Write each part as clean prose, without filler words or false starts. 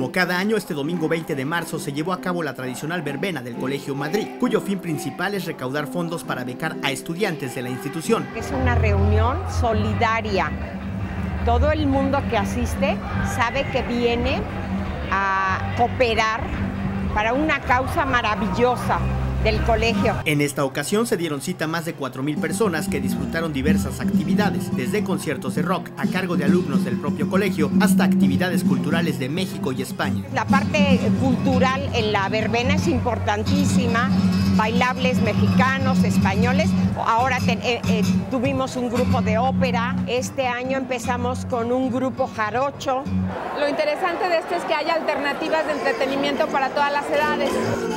Como cada año, este domingo 20 de marzo se llevó a cabo la tradicional verbena del Colegio Madrid, cuyo fin principal es recaudar fondos para becar a estudiantes de la institución. Es una reunión solidaria. Todo el mundo que asiste sabe que viene a cooperar para una causa maravillosa del colegio. En esta ocasión se dieron cita más de 4,000 personas que disfrutaron diversas actividades, desde conciertos de rock a cargo de alumnos del propio colegio hasta actividades culturales de México y España. La parte cultural en la verbena es importantísima, bailables mexicanos, españoles. Ahora tuvimos un grupo de ópera, este año empezamos con un grupo jarocho. Lo interesante de esto es que hay alternativas de entretenimiento para todas las edades.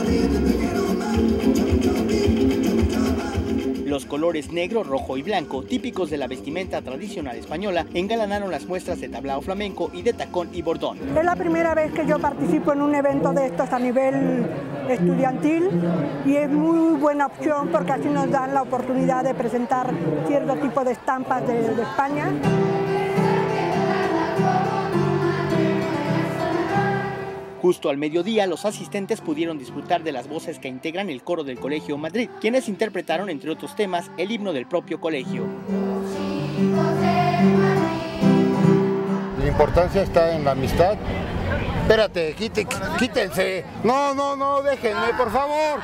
Los colores negro, rojo y blanco, típicos de la vestimenta tradicional española, engalanaron las muestras de tablao flamenco y de tacón y bordón. Es la primera vez que yo participo en un evento de estos a nivel estudiantil y es muy buena opción porque así nos dan la oportunidad de presentar cierto tipo de estampas de España. Justo al mediodía, los asistentes pudieron disfrutar de las voces que integran el coro del Colegio Madrid, quienes interpretaron, entre otros temas, el himno del propio colegio. La importancia está en la amistad. Espérate, quítense. No, déjenme, por favor.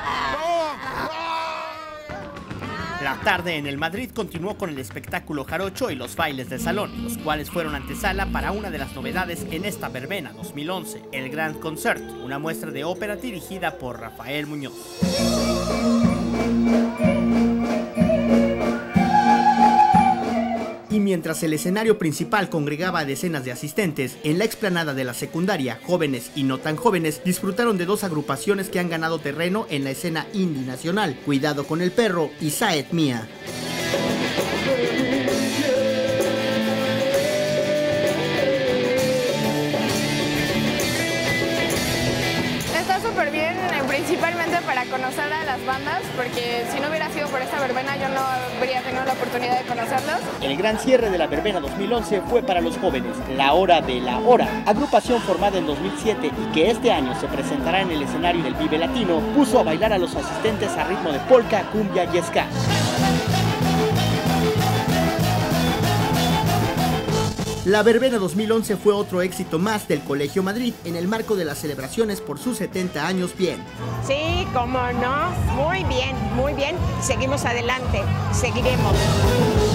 La tarde en el Madrid continuó con el espectáculo jarocho y los bailes de salón, los cuales fueron antesala para una de las novedades en esta verbena 2011, el Grand Concert, una muestra de ópera dirigida por Rafael Muñoz. Y mientras el escenario principal congregaba a decenas de asistentes, en la explanada de la secundaria, jóvenes y no tan jóvenes disfrutaron de dos agrupaciones que han ganado terreno en la escena indie nacional, Cuidado con el Perro y Saed Mía. Está súper bien, principalmente para conocer a las bandas, porque si no hubiera sido por esta verbena yo no habría tenido la oportunidad de conocerlos. El gran cierre de la verbena 2011 fue para los jóvenes, La Hora de la Hora, agrupación formada en 2007 y que este año se presentará en el escenario del Vive Latino, puso a bailar a los asistentes a ritmo de polka, cumbia y ska. La verbena 2011 fue otro éxito más del Colegio Madrid en el marco de las celebraciones por sus 70 años bien. Sí, cómo no, muy bien, seguimos adelante, seguiremos.